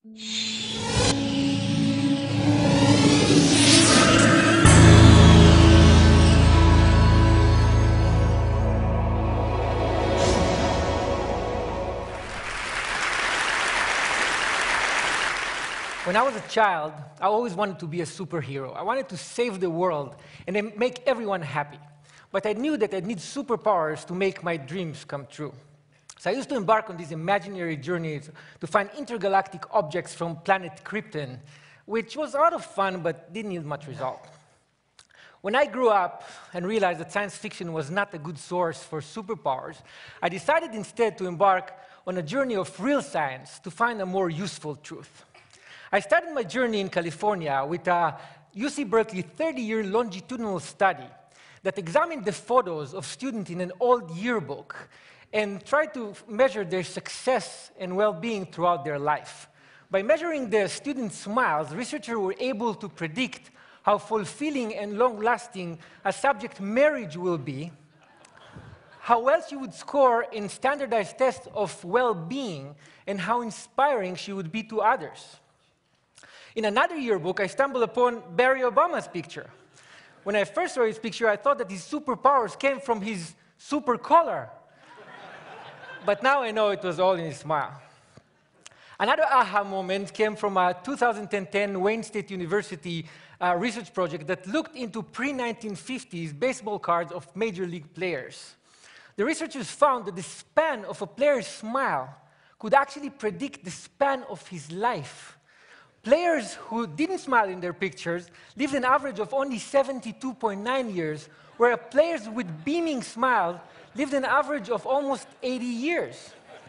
When I was a child, I always wanted to be a superhero. I wanted to save the world and then make everyone happy. But I knew that I'd need superpowers to make my dreams come true. So I used to embark on these imaginary journeys to find intergalactic objects from planet Krypton, which was a lot of fun but didn't yield much result. When I grew up and realized that science fiction was not a good source for superpowers, I decided instead to embark on a journey of real science to find a more useful truth. I started my journey in California with a UC Berkeley 30-year longitudinal study that examined the photos of students in an old yearbook and tried to measure their success and well-being throughout their life. By measuring the students' smiles, researchers were able to predict how fulfilling and long-lasting a subject marriage will be, how well she would score in standardized tests of well-being, and how inspiring she would be to others. In another yearbook, I stumbled upon Barack Obama's picture. When I first saw his picture, I thought that his superpowers came from his super collar. But now I know it was all in his smile. Another aha moment came from a 2010 Wayne State University research project that looked into pre-1950s baseball cards of major league players. The researchers found that the span of a player's smile could actually predict the span of his life. Players who didn't smile in their pictures lived an average of only 72.9 years, whereas players with beaming smiles lived an average of almost 80 years.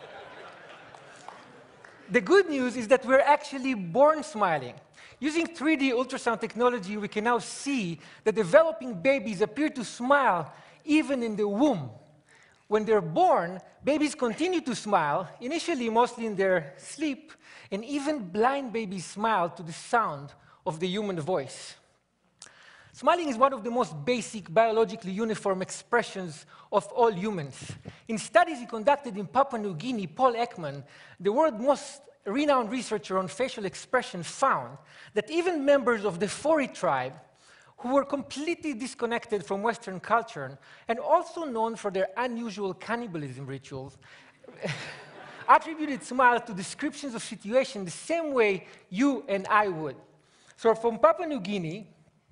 The good news is that we're actually born smiling. Using 3D ultrasound technology, we can now see that developing babies appear to smile even in the womb. When they're born, babies continue to smile, initially mostly in their sleep, and even blind babies smile to the sound of the human voice. Smiling is one of the most basic biologically uniform expressions of all humans. In studies he conducted in Papua New Guinea, Paul Ekman, the world's most renowned researcher on facial expression, found that even members of the Fori tribe, who were completely disconnected from Western culture and also known for their unusual cannibalism rituals, attributed smiles to descriptions of situations the same way you and I would. So from Papua New Guinea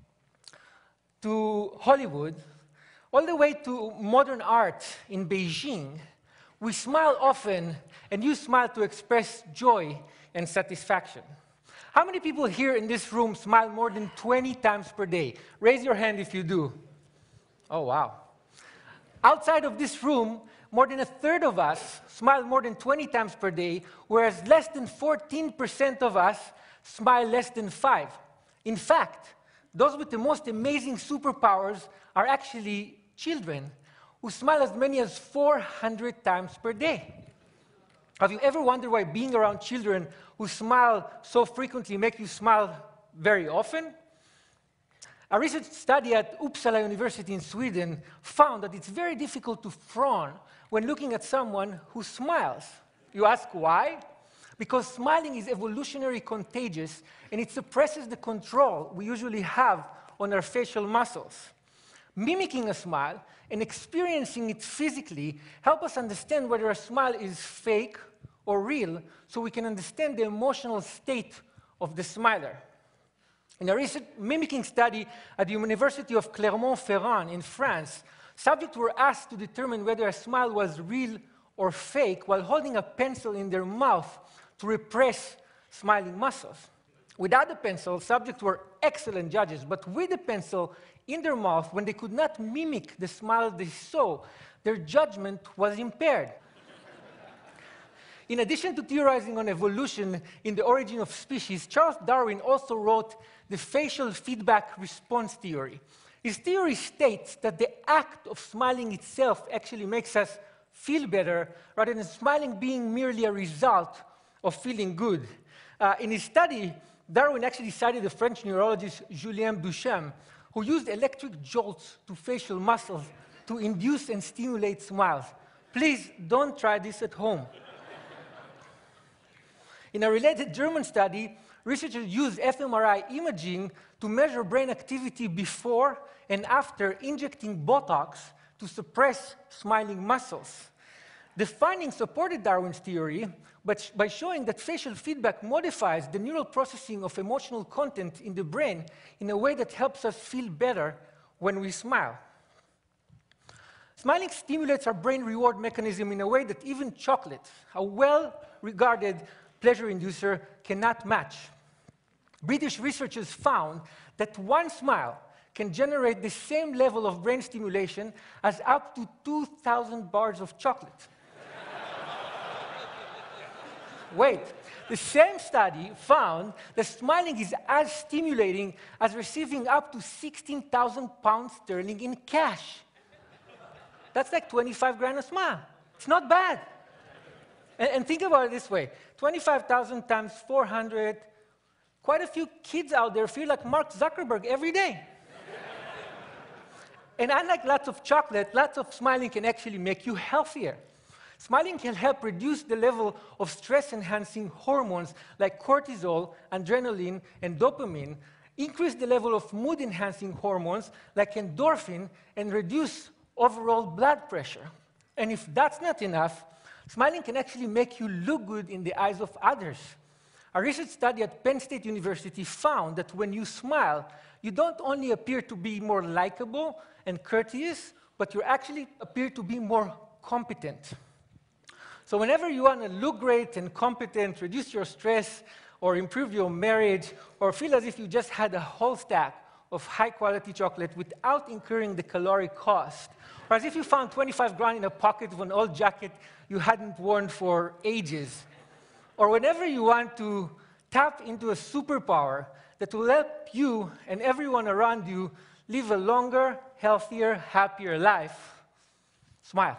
to Hollywood, all the way to modern art in Beijing, we smile often and use smile to express joy and satisfaction. How many people here in this room smile more than 20 times per day? Raise your hand if you do. Oh, wow. Outside of this room, more than a third of us smile more than 20 times per day, whereas less than 14% of us smile less than 5. In fact, those with the most amazing superpowers are actually children, who smile as many as 400 times per day. Have you ever wondered why being around children who smile so frequently make you smile very often? A research study at Uppsala University in Sweden found that it's very difficult to frown when looking at someone who smiles. You ask why? Because smiling is evolutionarily contagious, and it suppresses the control we usually have on our facial muscles. Mimicking a smile and experiencing it physically help us understand whether a smile is fake or real, so we can understand the emotional state of the smiler. In a recent mimicking study at the University of Clermont-Ferrand in France, subjects were asked to determine whether a smile was real or fake while holding a pencil in their mouth to repress smiling muscles. Without the pencil, subjects were excellent judges, but with the pencil in their mouth, when they could not mimic the smile they saw, their judgment was impaired. In addition to theorizing on evolution in the origin of species, Charles Darwin also wrote the facial feedback response theory. His theory states that the act of smiling itself actually makes us feel better, rather than smiling being merely a result of feeling good. In his study, Darwin actually cited the French neurologist Julien Duchamp, who used electric jolts to facial muscles to induce and stimulate smiles. Please don't try this at home. In a related German study, researchers used fMRI imaging to measure brain activity before and after injecting Botox to suppress smiling muscles. The findings supported Darwin's theory by showing that facial feedback modifies the neural processing of emotional content in the brain in a way that helps us feel better when we smile. Smiling stimulates our brain reward mechanism in a way that even chocolate, a well-regarded pleasure inducer, cannot match. British researchers found that one smile can generate the same level of brain stimulation as up to 2,000 bars of chocolate. Wait, the same study found that smiling is as stimulating as receiving up to 16,000 pounds sterling in cash. That's like 25 grand a smile. It's not bad. And think about it this way. 25,000 times 400, quite a few kids out there feel like Mark Zuckerberg every day. And unlike lots of chocolate, lots of smiling can actually make you healthier. Smiling can help reduce the level of stress-enhancing hormones like cortisol, adrenaline, and dopamine, increase the level of mood-enhancing hormones like endorphin, and reduce overall blood pressure. And if that's not enough, smiling can actually make you look good in the eyes of others. A research study at Penn State University found that when you smile, you don't only appear to be more likable and courteous, but you actually appear to be more competent. So whenever you want to look great and competent, reduce your stress, or improve your marriage, or feel as if you just had a whole stack of high-quality chocolate without incurring the caloric cost, or as if you found 25 grand in a pocket of an old jacket you hadn't worn for ages, or whenever you want to tap into a superpower that will help you and everyone around you live a longer, healthier, happier life, smile.